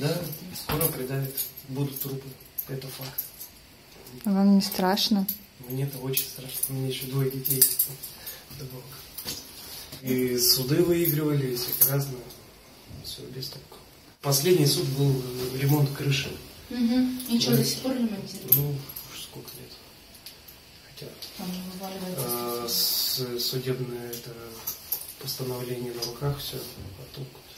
Да, скоро придавит, будут трупы, это факт. Вам не страшно? Мне-то очень страшно, у меня еще 2 детей. И суды выигрывали, и всякое разное. Все без толку. Последний суд был ремонт крыши. И что, до сих пор ремонтируют? Ну, уж сколько лет. Хотя там не вываливается. судебное это постановление на руках, все, а толку